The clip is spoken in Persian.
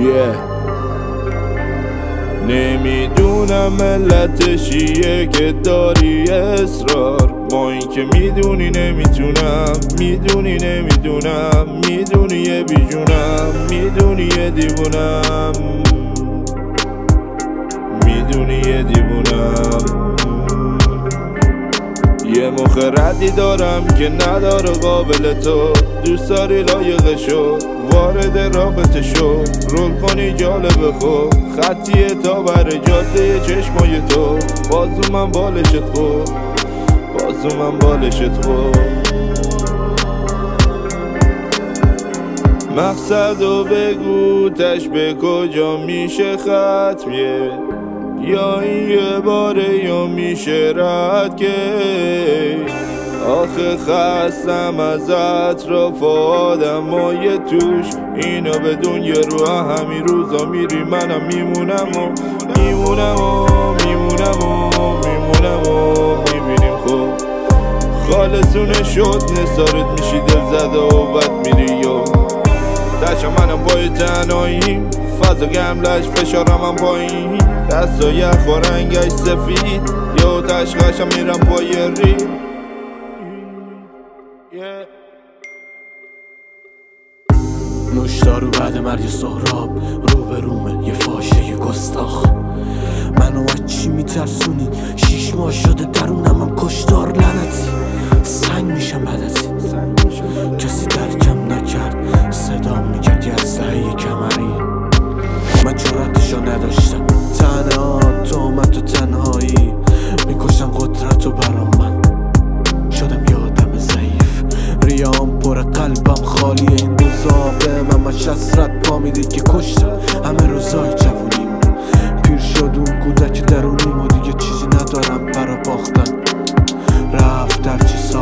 نمیدونم ملت چیه که داری اصرار، با این که میدونی نمیتونم، میدونی نمیدونم، میدونی یه بیجونم، میدونی یه دیوونم، میدونی یه دیوونم. یه مخ ردی دارم که نداره قابل تو، دوست داری لایق شو، وارد رابطه شو، رول کنی جالب خود، خطیه تا بر جاده چشمای تو، بازو من بالشت خود، بازو من بالشت خود. مقصدو بگو تش به کجا میشه ختمیه، یا این یه باره یا میشه رد که آخه خستم از اطراف آدمای توش، اینا بدون یه رو همین روزا میری منم میمونم و میمونم و میمونم و میمونم و میبینیم خوب خالصونه شد نثارت میشی دل زده و بد میری یا دشم منم پای تنهاییم، فضا گملش فشارم هم پایین، دستا یخ و رنگش سفید، یا تشخشم میرم پای ری. نوشدارو بعد مرگ سهراب رو به رومه یه فاشه یه گستاخ، منو از چی میترسونی؟ 6 ماه شده درونم هم کشدار لعنتی، سنگ میشم بعد از این کسی درکم نکرد، صدا میکرد یه اسلحه کمری، من جرأتشو نداشتم، تنها تومت و تنهایی میکشن قدرتو برام، من شدم یه آدم ضعیف، ریام پر قلبم خالیه، این روزا به من حسرت پا میده که کشتم همه روزای جوونیم، پیر شد اون کودک درونیم و دیگه چیزی ندارم برا باختن، رفت در چی